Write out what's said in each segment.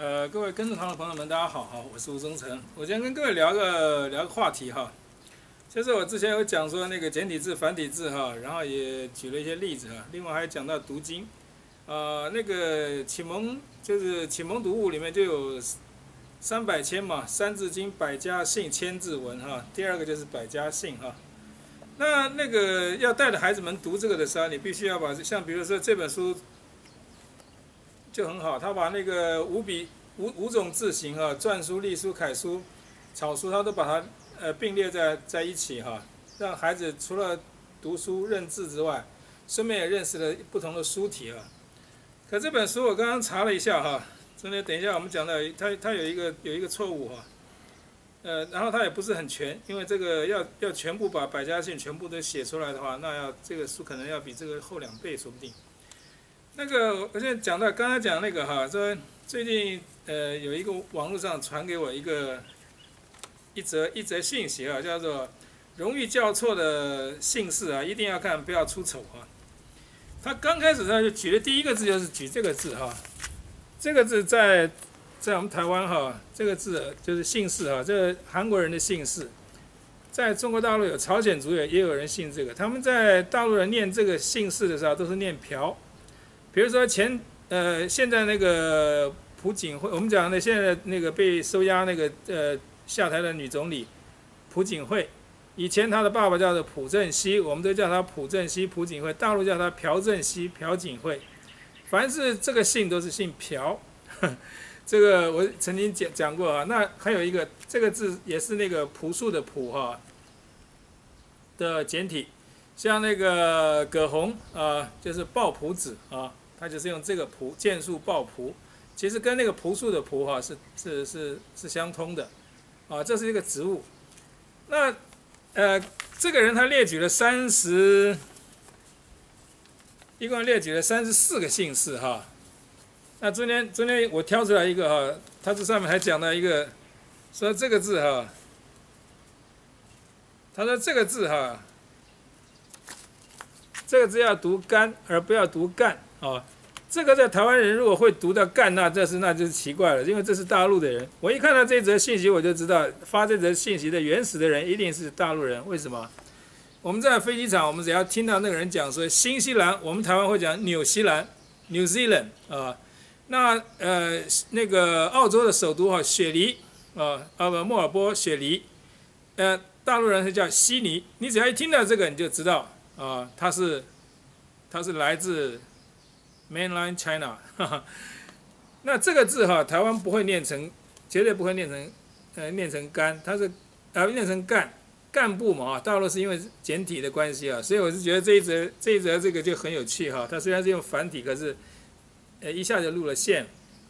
各位跟着堂的朋友们，大家好，我是吴忠诚。我今天跟各位聊个话题哈，就是我之前有讲说那个简体字、繁体字哈，然后也举了一些例子哈，另外还讲到读经，那个启蒙就是启蒙读物里面就有300千嘛，三字经、百家姓、千字文哈，第二个就是百家姓哈。那个要带着孩子们读这个的时候，你必须要把像比如说这本书。就很好，他把那个五种字形哈，篆书、隶书、楷书、草书，他都把它并列在一起哈，让孩子除了读书认字之外，顺便也认识了不同的书体啊。可这本书我刚刚查了一下哈，真的等一下我们讲到它有一个错误哈，然后它也不是很全，因为这个要全部把百家姓全部都写出来的话，那这个书可能要比这个厚2倍说不定。那个，我现在讲到刚才讲那个哈，说最近有一个网络上传给我一则信息啊，叫做荣誉校错的姓氏啊，一定要看，不要出丑啊。他刚开始他就举的第一个字就是举这个字哈，这个字在我们台湾哈，这个字就是姓氏哈，这个韩国人的姓氏，在中国大陆有朝鲜族也有人姓这个，他们在大陆人念这个姓氏的时候都是念朴。比如说现在那个朴槿惠，我们讲的现在那个被收押那个下台的女总理朴槿惠，以前她的爸爸叫做朴正熙，我们都叫他朴正熙、朴槿惠，大陆叫他朴正熙、朴槿惠，凡是这个姓都是姓朴，这个我曾经讲过啊。那还有一个这个字也是那个朴树的朴哈的简体，像那个葛洪就是抱朴子啊。它就是用这个朴剑树抱朴，其实跟那个朴树的朴哈是相通的，啊，这是一个植物。那这个人他一共列举了34个姓氏哈。那中间我挑出来一个哈，他这上面还讲到一个，说这个字哈，他说这个字哈，这个字要读干而不要读干。这个在台湾人如果会读到干，那就是奇怪了，因为这是大陆的人。我一看到这则信息，我就知道发这则信息的原始的人一定是大陆人。为什么？我们在飞机场，我们只要听到那个人讲说新西兰，我们台湾会讲纽西兰 （New Zealand） 啊。那那个澳洲的首都雪梨墨尔波雪梨，大陆人是叫悉尼。你只要一听到这个，你就知道它是来自Mainland China， 那这个字哈，台湾不会念成，绝对不会念成干，它是念成干部嘛大陆是因为简体的关系所以我是觉得这一则这个就很有趣哈，它虽然是用繁体，可是一下就露了馅。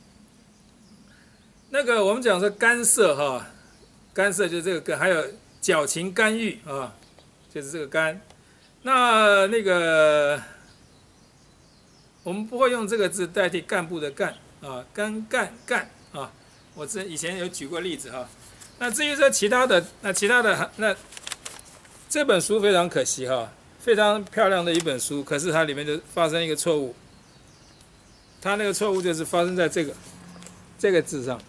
那个我们讲说干涉哈，干涉就是这个干，还有矫情干预就是这个干。那个。我们不会用这个字代替干部的干干我以前有举过例子哈。那至于说其他的这本书非常可惜非常漂亮的一本书，可是它里面就发生一个错误。它那个错误就是发生在这个字上。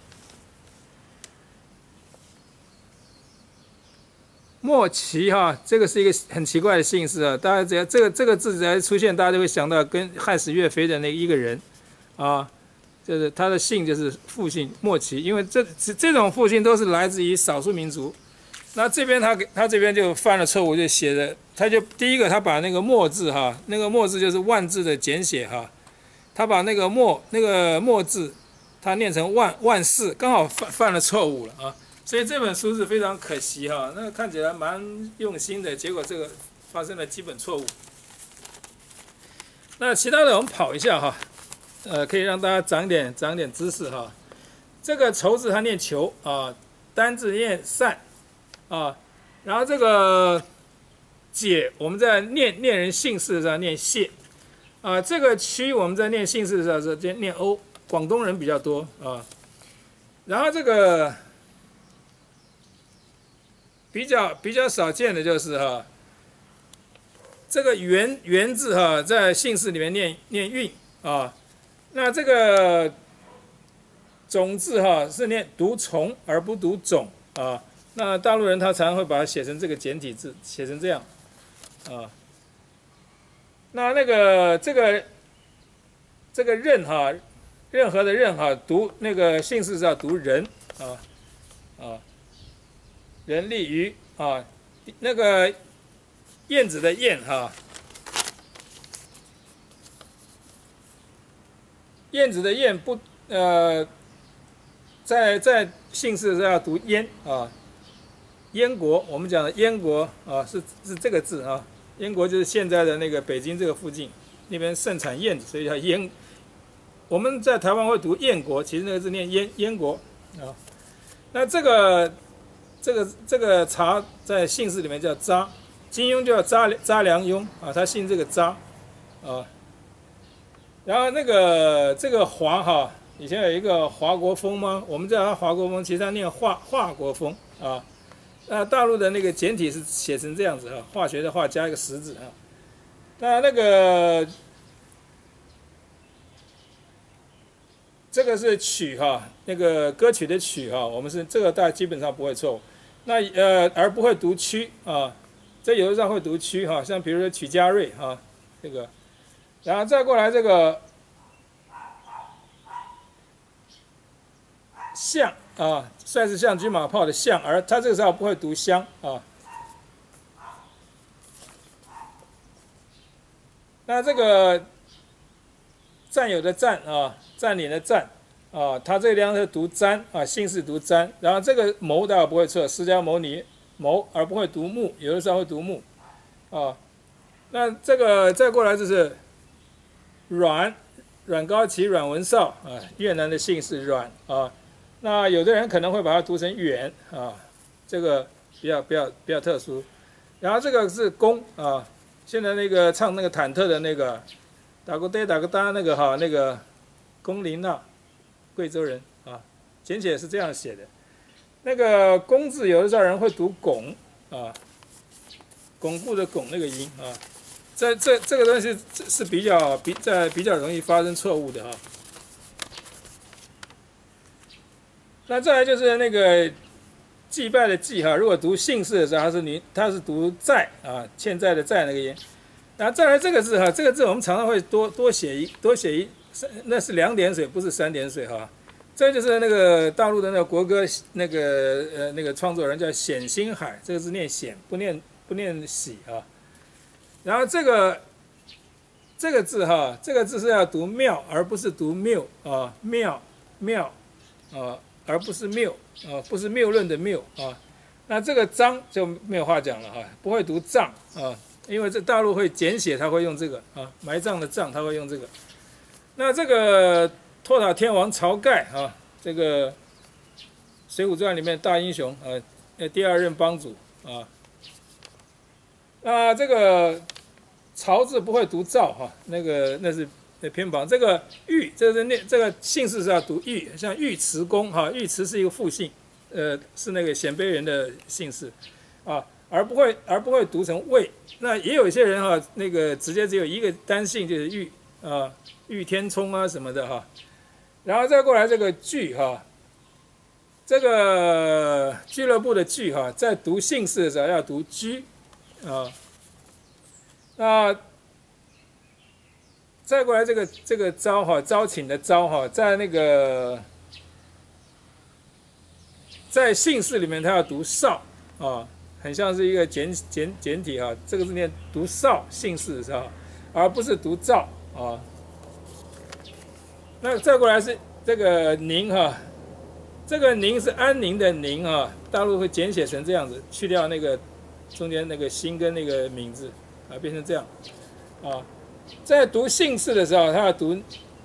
莫奇这个是一个很奇怪的姓氏大家只要这个字只要出现，大家就会想到跟害死岳飞的那一个人就是他的姓就是复姓莫奇，因为这种复姓都是来自于少数民族。那这边他这边就犯了错误，就写的他就第一个他把那个莫字那个莫字就是万字的简写他把那个莫字他念成万事，刚好犯了错误了所以这本书是非常可惜那看起来蛮用心的，结果这个发生了基本错误。那其他的我们跑一下可以让大家长点知识这个愁字它念求单字念善然后这个解我们在念人姓氏的时候念谢这个区我们在念姓氏的时候念欧，广东人比较多然后这个。比较少见的就是这个元字在姓氏里面念韵那这个种字哈是念读虫而不读种啊。那大陆人他常常会把它写成这个简体字，写成这样啊。那个这个任哈，任何的任哈，读那个姓氏是要读人人立于啊，那个燕子的燕哈，燕子的燕不在姓氏是要读燕啊。燕国，我们讲的燕国啊，是这个字啊。燕国就是现在的那个北京这个附近，那边盛产燕子，所以叫燕。我们在台湾会读燕国，其实那个字念燕国啊。那这个茶在姓氏里面叫查，金庸叫查良镛啊，他姓这个查啊。然后这个华哈，以前有一个华国锋吗？我们叫他华国锋，其实他念华国锋啊。那大陆的那个简体是写成这样子啊，化学的化加一个十字啊。那个这个是曲哈，那个歌曲的曲哈，我们是这个大家基本上不会错误。那而不会读曲啊，这有的上会读曲哈，像比如说曲家瑞哈这个，然后再过来这个象啊，帅是象，军马炮的象，而他这个时候不会读香啊。那这个占有的占啊，占领的占啊，他这个地方是读占啊，姓氏读占，然后这个谋大家不会错，释迦牟尼谋，而不会读木，有的时候会读木啊。那这个再过来就是阮高祺、阮文绍啊，越南的姓氏阮啊。那有的人可能会把它读成远啊，这个比较特殊。然后这个是龚啊，现在那个唱那个忐忑的那个打个嘚打个哒那个哈，那个龚琳娜，贵州人啊，简写是这样写的。那个龚字有的时候人会读巩啊，巩固的巩那个音啊，这个东西是比较容易发生错误的哈。那再来就是那个祭拜的祭哈，如果读姓氏的时候，它是读债啊，欠债的债那个音。然后再来这个字哈，这个字我们常常会多写一，那是2点水，不是3点水哈。这就是那个大陆的那个国歌那个创作人叫冼星海，这个字念冼，不念喜啊。然后这个字哈，这个字是要读妙，而不是读谬啊，妙啊。而不是谬啊，不是谬论的谬啊。那这个张就没有话讲了哈，不会读藏啊，因为这大陆会简写，他会用这个啊，埋葬的葬他会用这个。那这个托塔天王晁盖啊，这个《水浒传》里面大英雄第2任帮主啊。那这个晁字不会读赵哈，那是。偏旁这个尉，这个姓氏是要读尉，像尉迟恭哈，尉迟是一个复姓，是那个鲜卑人的姓氏啊，而不会读成魏。那也有一些人哈，那个直接只有一个单姓就是尉啊，尉天冲啊什么的哈。然后再过来这个俱哈，这个俱乐部的俱哈，在读姓氏的时候要读居啊，那。再过来这个招哈，招请的招哈，在那个在姓氏里面，它要读少啊，很像是一个简体哈，这个字念读少姓氏的时候，而不是读赵啊。那再过来是这个宁哈，这个宁是安宁的宁啊，大陆会简写成这样子，去掉那个中间那个辛跟那个敏字啊，变成这样啊。在读姓氏的时候，他要读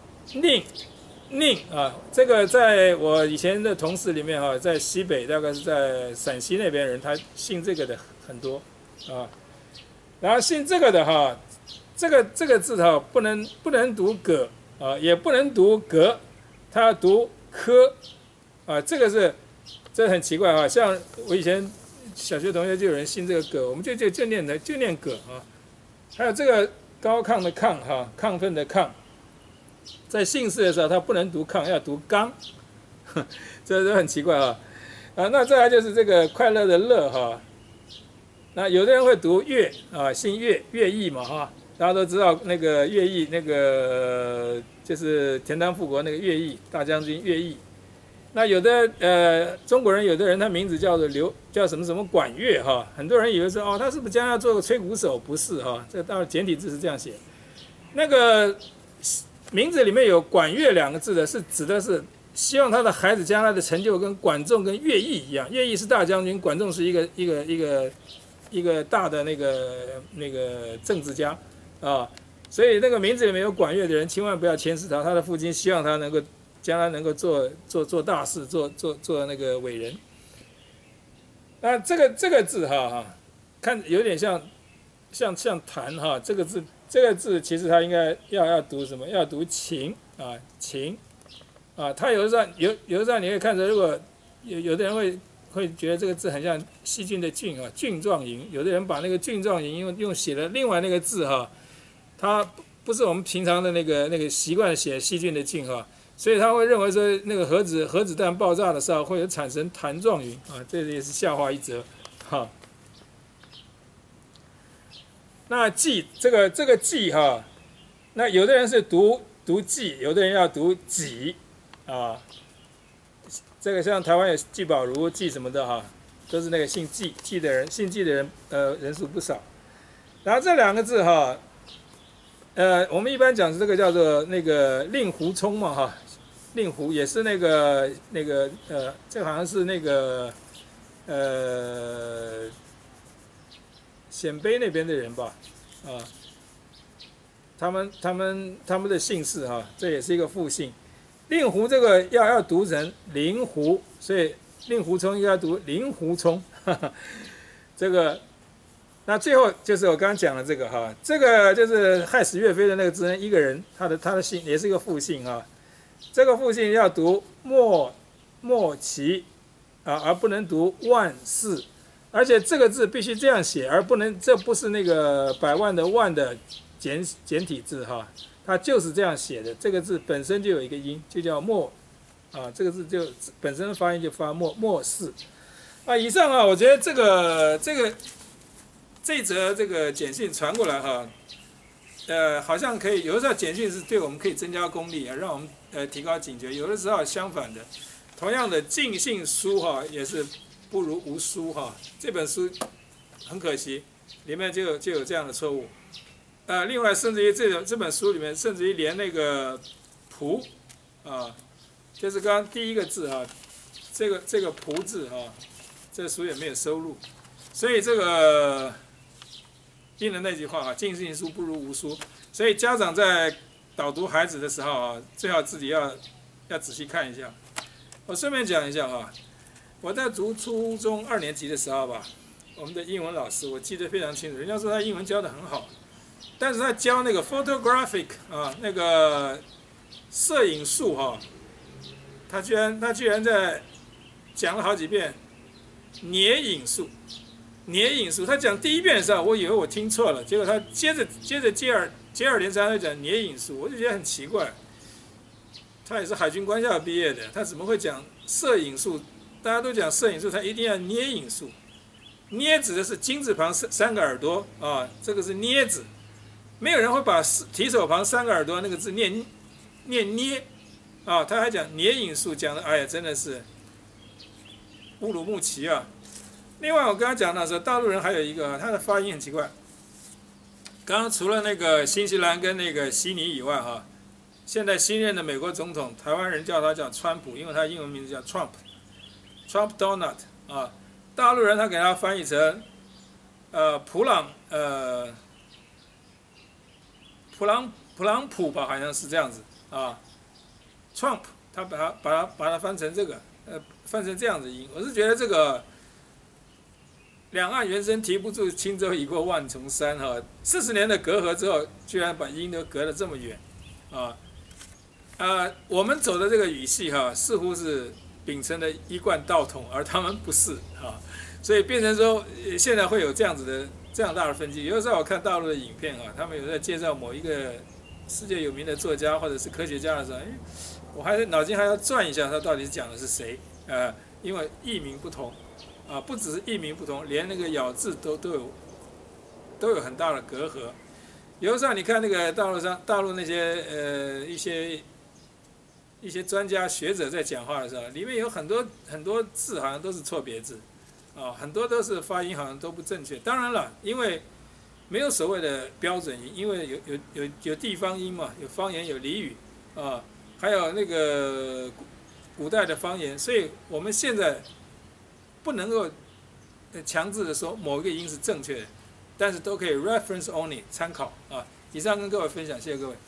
宁啊，这个在我以前的同事里面哈，在西北大概是在陕西那边人，他姓这个的很多啊。然后姓这个的哈，这个字哈不能读葛啊，也不能读格，他要读科啊，这很奇怪啊。像我以前小学同学就有人姓这个葛，我们就念葛啊。还有这个。高亢的亢哈，亢奋的亢，在姓氏的时候，它不能读亢，要读刚这都很奇怪啊。那再来就是这个快乐的乐哈。那有的人会读乐啊，姓乐，乐毅嘛哈，大家都知道那个乐毅，那个就是田单复国那个乐毅大将军乐毅。那有的中国人有的人他名字叫什么什么管乐哈，很多人以为说他是不是将来要做个吹鼓手？不是哈，这当然简体字是这样写。那个名字里面有管乐2个字的，是指的是希望他的孩子将来的成就跟管仲跟乐毅一样，乐毅是大将军，管仲是一个大的那个政治家啊，所以那个名字里面有管乐的人，千万不要牵死他。他的父亲希望他能够将来能够做大事，做那个伟人。那这个字哈，看有点像谈哈，这个字其实它应该要读什么？要读情啊，情啊。它有的时候你会看着，如果有的人会觉得这个字很像细菌的菌啊，菌状营。有的人把那个菌状营用写了另外那个字哈，它不是我们平常的那个习惯写细菌的菌哈，所以他会认为说那个核子弹爆炸的时候会有产生弹状云啊，这也是笑话一则哈。那记这个记哈，那有的人是读记，有的人要读己啊。这个像台湾有季宝如、季什么的哈，都是那个姓季的人，姓季的人人数不少。然后这2个字哈，我们一般讲这个叫做那个令狐冲嘛哈，令狐也是那个这好像是那个鲜卑那边的人吧，啊，他们的姓氏哈，这也是一个复姓。令狐这个要读成灵狐，所以令狐冲应该要读灵狐冲。这个，那最后就是我刚刚讲的这个哈，这个就是害死岳飞的那个只能一个人，他的姓也是一个复姓哈。这个复姓要读莫其啊，而不能读万世，而且这个字必须这样写，而不能这不是那个百万的万的简体字哈。它就是这样写的，这个字本身就有一个音，就叫莫，啊，这个字就本身的发音就发莫氏，啊，以上啊，我觉得这则这个简讯传过来哈，好像可以，有的时候简讯是对我们可以增加功力啊，让我们提高警觉，有的时候相反的，同样的尽信书哈也是不如无书哈，这本书很可惜，里面就有这样的错误。另外，甚至于这本书里面，甚至于连那个“仆”啊，就是刚刚第一个字啊，这个“仆”字啊，这个书也没有收录，所以这个应了那句话啊，“尽信书不如无书”。所以家长在导读孩子的时候啊，最好自己要仔细看一下。我顺便讲一下啊，我在读初中2年级的时候吧，我们的英文老师我记得非常清楚，人家说他英文教得很好。但是他教那个 photographic 啊，那个摄影术哈，他居然在讲了好几遍捏影术，他讲第1遍的时候，我以为我听错了，结果他接二连三的讲捏影术，我就觉得很奇怪。他也是海军官校毕业的，他怎么会讲摄影术？大家都讲摄影术，他一定要捏影术。捏指的是金字旁3个耳朵啊，这个是捏子。没有人会把提手旁3个耳朵那个字念捏啊，他还讲捏影术，讲的哎呀真的是乌鲁木齐啊。另外我刚刚讲到说，大陆人还有一个他的发音很奇怪。刚刚除了那个新西兰跟那个悉尼以外哈，现在新任的美国总统，台湾人叫他叫川普，因为他英文名字叫 Trump Donald 啊，大陆人他给他翻译成普朗普吧，好像是这样子啊。Trump 他把它翻成这个，翻成这样子音。我是觉得这个两岸猿声啼不住，轻舟已过万重山哈。40年的隔阂之后，居然把音都隔得这么远啊！我们走的这个语系哈，似乎是秉承的一贯道统，而他们不是啊，所以变成说现在会有这样大的分歧。有的时候我看大陆的影片啊，他们有在介绍某一个世界有名的作家或者是科学家的时候， 我脑筋还要转一下，他到底讲的是谁？因为译名不同，不只是译名不同，连那个咬字都有很大的隔阂。有的时候你看那个大陆那些一些专家学者在讲话的时候，里面有很多字好像都是错别字，很多都是发音好像都不正确。当然了，因为没有所谓的标准音，因为有地方音嘛，有方言，有俚语，还有那个古代的方言，所以我们现在不能够强制的说某一个音是正确的，但是都可以 reference only 参考啊。以上跟各位分享，谢谢各位。